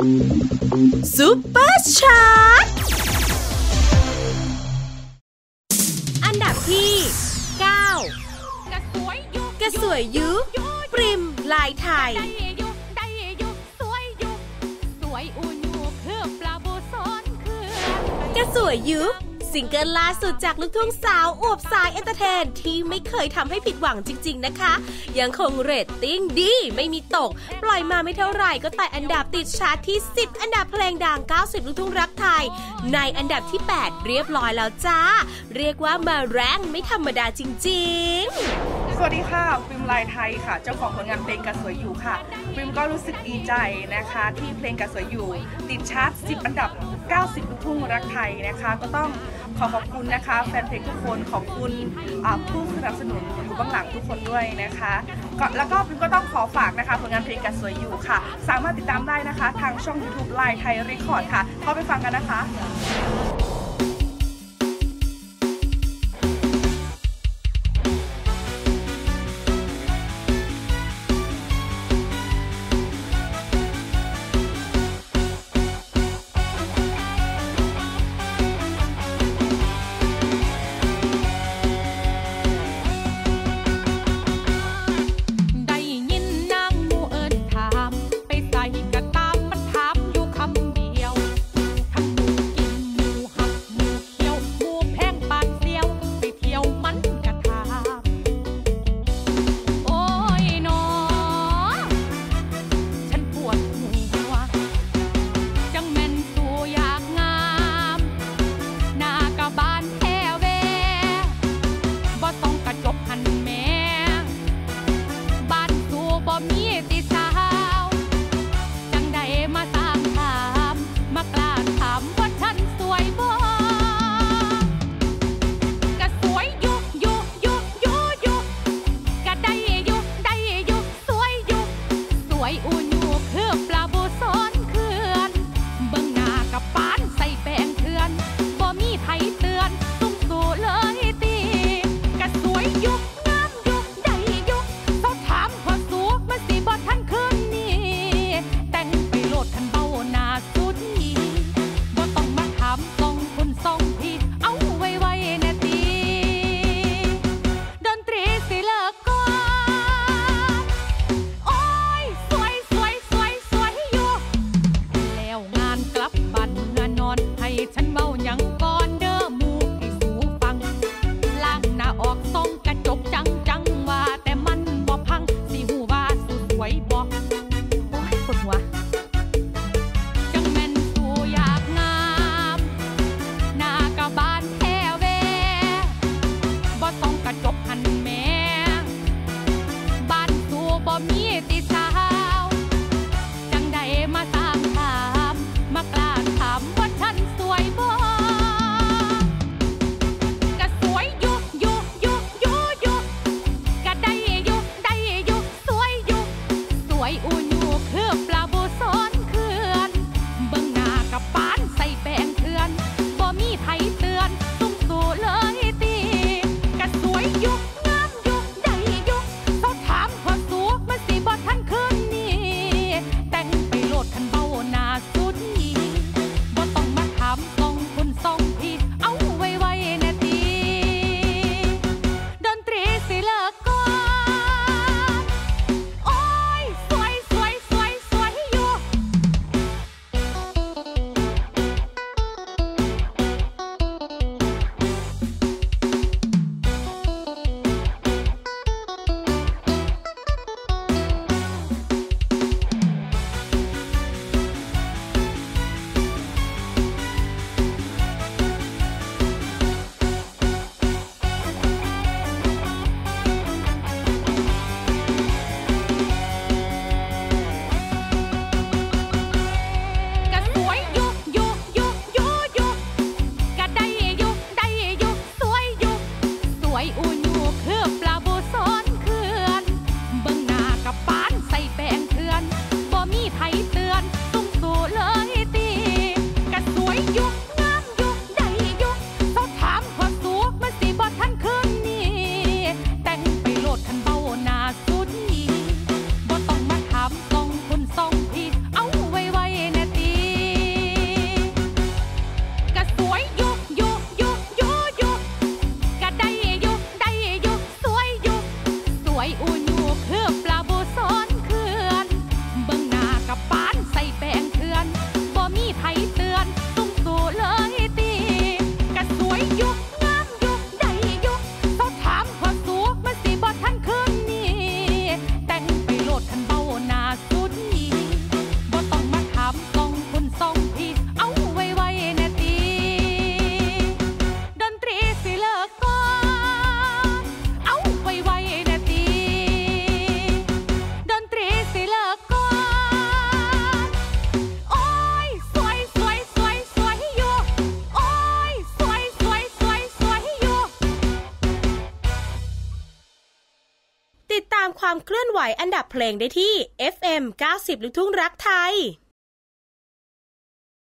ซุปเปอร์ชาร์ตอันดับที่9กระสวยยุปริมลายไทยกระสวยยุซิงเกิลล่าสุดจากลูกทุ่งสาวอวบสายเอนเตอร์เทนที่ไม่เคยทำให้ผิดหวังจริงๆนะคะยังคงเรตติ้งดีไม่มีตกปล่อยมาไม่เท่าไหร่ก็แต่อันดับติดชาร์ตที่10อันดับเพลงดัง90ลูกทุ่งรักไทยในอันดับที่8เรียบร้อยแล้วจ้าเรียกว่ามาแรงไม่ธรรมดาจริงๆสวัสดีค่ะฟิล์มลายไทยค่ะเจ้าของผลงานเพลงกระสวยอยู่ค่ะฟิล์มก็รู้สึกดีใจนะคะที่เพลงกระสวยอยู่ติดชาร์ต10อันดับ90ลูกทุ่งรักไทยนะคะก็ต้องขอบคุณนะคะแฟนเพลงทุกคนขอบคุณผู้สนับสนุนอยู่เบื้องหลังทุกคนด้วยนะคะแล้วก็ฟิล์มก็ต้องขอฝากนะคะผลงานเพลงกระสวยอยู่ค่ะสามารถติดตามได้นะคะทางช่อง YouTube ลายไทยเรคคอร์ดค่ะเข้าไปฟังกันนะคะหความเคลื่อนไหวอันดับเพลงได้ที่ FM 90 ลูกทุ่งรักไทย